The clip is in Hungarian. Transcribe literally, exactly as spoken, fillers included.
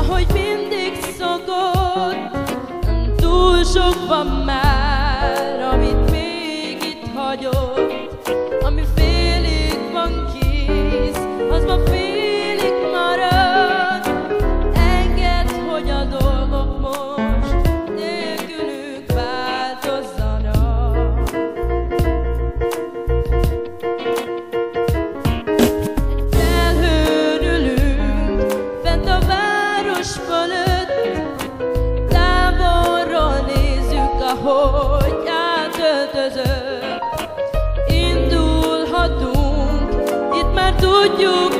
hogy mindig szokott. Túl sok van már, amit még itt hagyott. Ami félig van kész, az ma félig marad. Engedd, hogy a dolgok most nélkülük változzanak. Felhőn ülünk fent a város fölött, távolról nézzük, ahogy átöltözött. Indulhatunk, itt már tudjuk,